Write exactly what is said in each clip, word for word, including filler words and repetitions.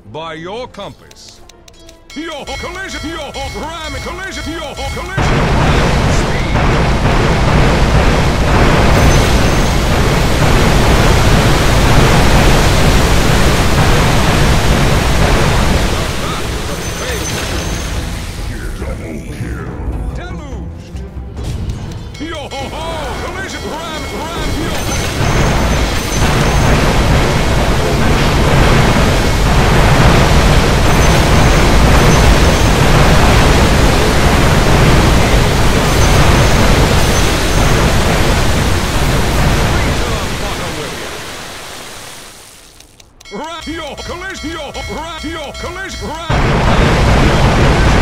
by your compass. Your collision, your ramming collision, your collision, ramming speed. Deluged. Yo ho ho! Collision, ram, ram, yo. Ram, yo, collision, yo, ram, yo, collision, ram.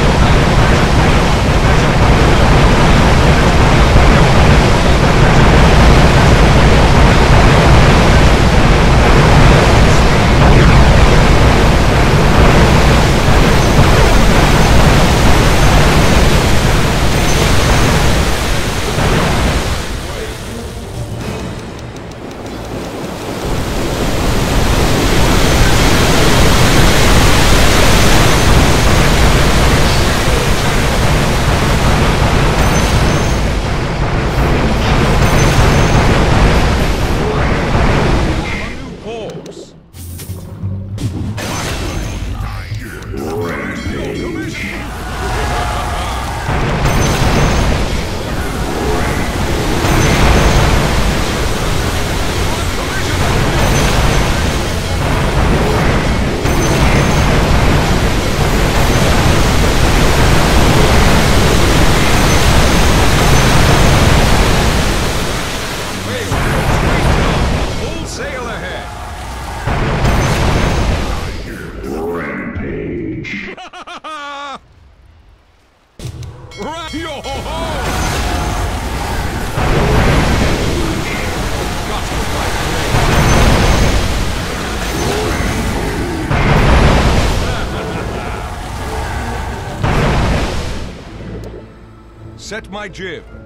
Yo ho ho! Set my jib.